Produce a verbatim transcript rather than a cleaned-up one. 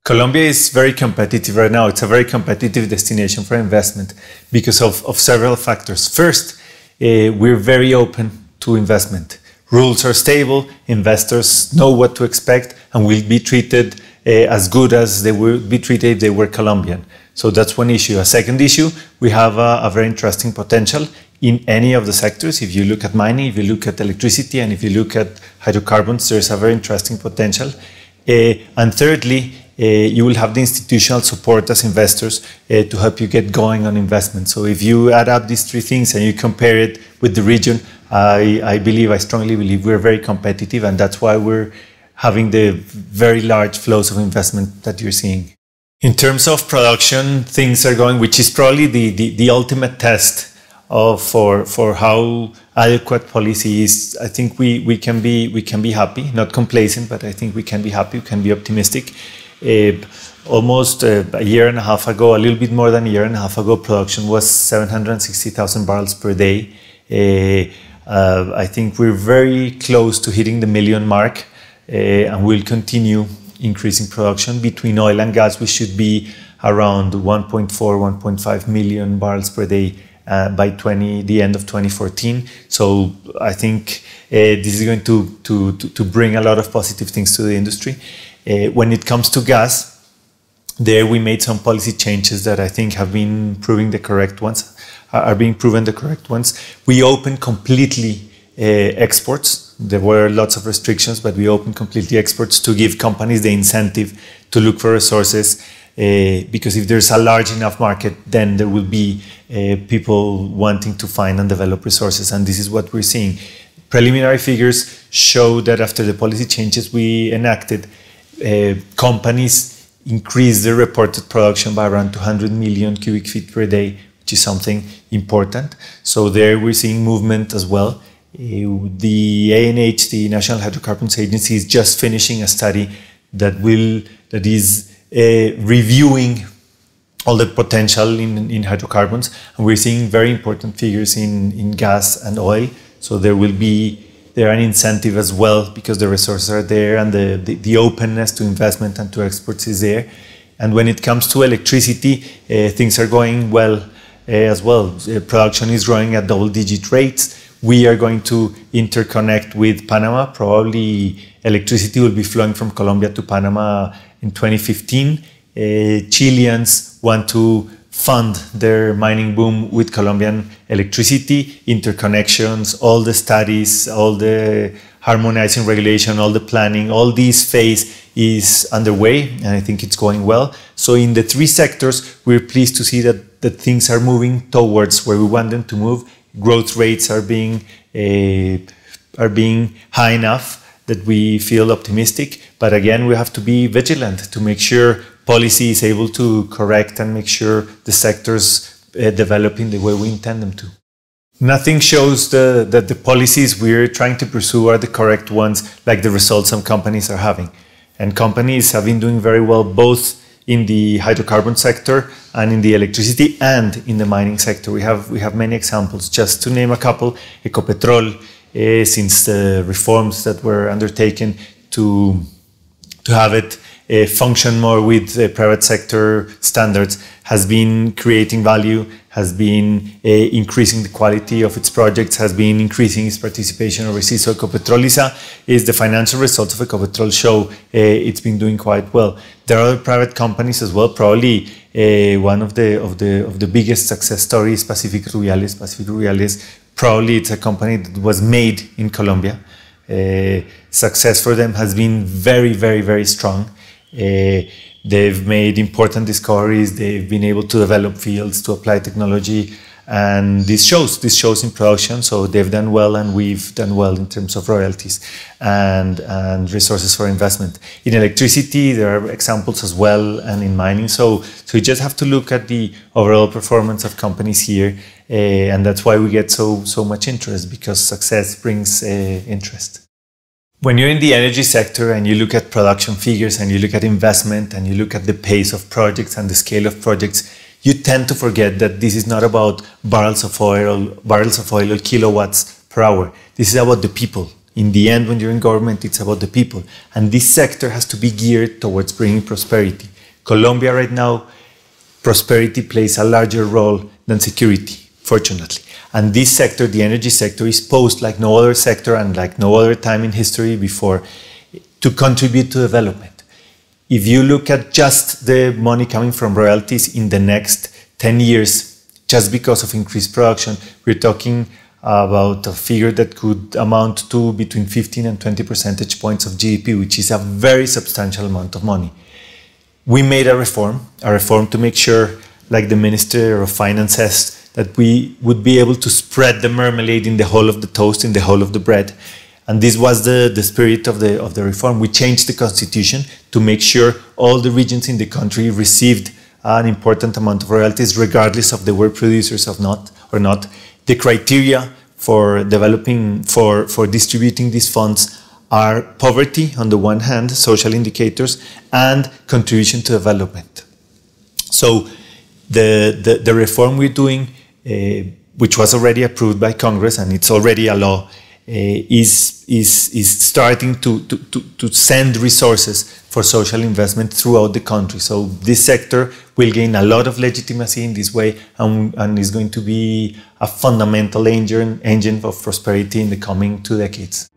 Colombia is very competitive right now. It's a very competitive destination for investment because of, of several factors. First, uh, we're very open to investment. Rules are stable, investors know what to expect and will be treated uh, as good as they would be treated if they were Colombian. So that's one issue. A second issue, we have a, a very interesting potential in any of the sectors. If you look at mining, if you look at electricity, and if you look at hydrocarbons, there's a very interesting potential. Uh, and thirdly, uh, you will have the institutional support as investors uh, to help you get going on investment. So if you add up these three things and you compare it with the region, I, I believe, I strongly believe we're very competitive, and that's why we're having the very large flows of investment that you're seeing. In terms of production, things are going, which is probably the, the, the ultimate test of, for, for how adequate policy is. I think we, we, can be, we can be happy, not complacent, but I think we can be happy, we can be optimistic. Uh, almost uh, a year and a half ago, a little bit more than a year and a half ago, production was seven hundred sixty thousand barrels per day. Uh, uh, I think we're very close to hitting the million mark, uh, and we'll continue increasing production. Between oil and gas, we should be around one point four, one point five million barrels per day uh, by the end of twenty fourteen. So I think uh, this is going to, to, to bring a lot of positive things to the industry. Uh, when it comes to gas, there we made some policy changes that I think have been proving the correct ones, are being proven the correct ones. We opened completely uh, exports. There were lots of restrictions, but we opened completely exports to give companies the incentive to look for resources, uh, because if there's a large enough market, then there will be uh, people wanting to find and develop resources, and this is what we're seeing. Preliminary figures show that after the policy changes we enacted, uh, companies increased their reported production by around two hundred million cubic feet per day, which is something important. So there we're seeing movement as well. Uh, the A N H, the National Hydrocarbons Agency, is just finishing a study that will that is uh, reviewing all the potential in, in hydrocarbons, and we're seeing very important figures in, in gas and oil. So there will be there an incentive as well, because the resources are there and the, the, the openness to investment and to exports is there. And when it comes to electricity, uh, things are going well uh, as well. Uh, production is growing at double-digit rates. We are going to interconnect with Panama. Probably electricity will be flowing from Colombia to Panama in twenty fifteen. Uh, Chileans want to fund their mining boom with Colombian electricity, interconnections, all the studies, all the harmonizing regulation, all the planning, all this phase is underway, and I think it's going well. So in the three sectors, we're pleased to see that, that things are moving towards where we want them to move. Growth rates are being uh, are being high enough that we feel optimistic, but again we have to be vigilant to make sure policy is able to correct and make sure the sectors uh, develop in the way we intend them to. Nothing shows the, that the policies we're trying to pursue are the correct ones, like the results some companies are having. And companies have been doing very well both in the hydrocarbon sector and in the electricity and in the mining sector. We have, we have many examples. Just to name a couple, Ecopetrol, uh, since the reforms that were undertaken to, to have it uh, function more with uh, private sector standards, has been creating value, has been uh, increasing the quality of its projects, has been increasing its participation overseas. So Ecopetrol is, a, is the financial results of Ecopetrol show uh, it's been doing quite well. There are other private companies as well. Probably uh, one of the of the of the biggest success stories, Pacific Rubiales. Pacific Rubiales, probably it's a company that was made in Colombia. Uh, success for them has been very, very, very strong. Uh, they've made important discoveries. They've been able to develop fields, to apply technology, and this shows. This shows in production. So they've done well, and we've done well in terms of royalties and and resources for investment. In electricity, there are examples as well, and in mining. So so you just have to look at the overall performance of companies here, uh, and that's why we get so so much interest, because success brings uh, interest. When you're in the energy sector and you look at production figures and you look at investment and you look at the pace of projects and the scale of projects, you tend to forget that this is not about barrels of oil, barrels of oil or kilowatts per hour. This is about the people. In the end, when you're in government, it's about the people. And this sector has to be geared towards bringing prosperity. Colombia right now, prosperity plays a larger role than security, fortunately. And this sector, the energy sector, is posed like no other sector and like no other time in history before to contribute to development. If you look at just the money coming from royalties in the next ten years, just because of increased production, we're talking about a figure that could amount to between fifteen and twenty percentage points of G D P, which is a very substantial amount of money. We made a reform, a reform to make sure, like the Minister of Finance says, that we would be able to spread the marmalade in the whole of the toast, in the whole of the bread. And this was the, the spirit of the, of the reform. We changed the constitution to make sure all the regions in the country received an important amount of royalties, regardless of they were producers of not, or not. The criteria for developing, for, for distributing these funds are poverty on the one hand, social indicators, and contribution to development. So the, the, the reform we're doing, uh, which was already approved by Congress and it's already a law, uh, is, is, is starting to, to, to, to send resources for social investment throughout the country. So this sector will gain a lot of legitimacy in this way and, and is going to be a fundamental engine, engine of prosperity in the coming two decades.